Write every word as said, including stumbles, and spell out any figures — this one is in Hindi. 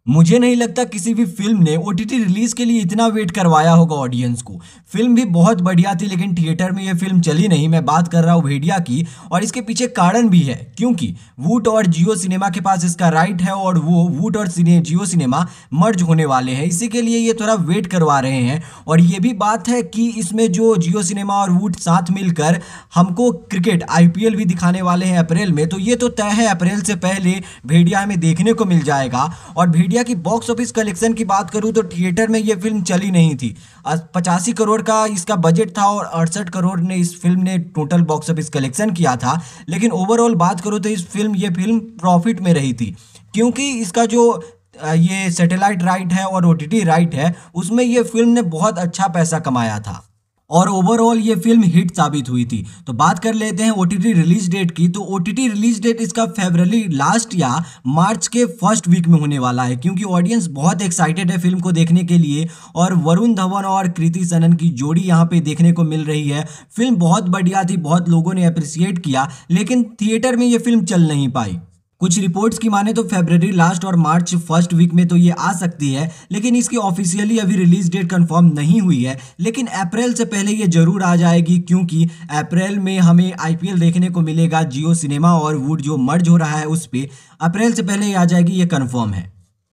मुझे नहीं लगता किसी भी फिल्म ने ओटीटी रिलीज के लिए इतना वेट करवाया होगा ऑडियंस को। फिल्म भी बहुत बढ़िया थी लेकिन थिएटर में ये फिल्म चली नहीं। मैं बात कर रहा हूँ भेड़िया की, और इसके पीछे कारण भी है क्योंकि वूट और जियो सिनेमा के पास इसका राइट है और वो वूट और सिने जियो सिनेमा मर्ज होने वाले हैं, इसी के लिए ये थोड़ा वेट करवा रहे हैं। और ये भी बात है कि इसमें जो जियो सिनेमा और वूट साथ मिलकर हमको क्रिकेट आईपीएल भी दिखाने वाले हैं अप्रैल में, तो ये तो तय है अप्रैल से पहले भेड़िया हमें देखने को मिल जाएगा। और भेड़िया की बॉक्स ऑफिस कलेक्शन की बात करूं तो थिएटर में ये फिल्म चली नहीं थी। पचासी करोड़ का इसका बजट था और अड़सठ करोड़ ने इस फिल्म ने टोटल बॉक्स ऑफिस कलेक्शन किया था। लेकिन ओवरऑल बात करूं तो इस फिल्म ये फिल्म प्रॉफिट में रही थी क्योंकि इसका जो ये सैटेलाइट राइट है और ओटीटी राइट है उसमें ये फिल्म ने बहुत अच्छा पैसा कमाया था और ओवरऑल ये फिल्म हिट साबित हुई थी। तो बात कर लेते हैं ओटीटी रिलीज डेट की। तो ओटीटी रिलीज डेट इसका फरवरी लास्ट या मार्च के फर्स्ट वीक में होने वाला है क्योंकि ऑडियंस बहुत एक्साइटेड है फिल्म को देखने के लिए और वरुण धवन और कृति सनन की जोड़ी यहाँ पे देखने को मिल रही है। फिल्म बहुत बढ़िया थी, बहुत लोगों ने अप्रिसिएट किया, लेकिन थिएटर में ये फिल्म चल नहीं पाई। कुछ रिपोर्ट्स की माने तो फरवरी लास्ट और मार्च फर्स्ट वीक में तो ये आ सकती है, लेकिन इसकी ऑफिशियली अभी रिलीज डेट कंफर्म नहीं हुई है। लेकिन अप्रैल से पहले ये जरूर आ जाएगी क्योंकि अप्रैल में हमें आईपीएल देखने को मिलेगा जियो सिनेमा और वूट जो मर्ज हो रहा है उस पे। अप्रैल से पहले ये आ जाएगी, ये कंफर्म है।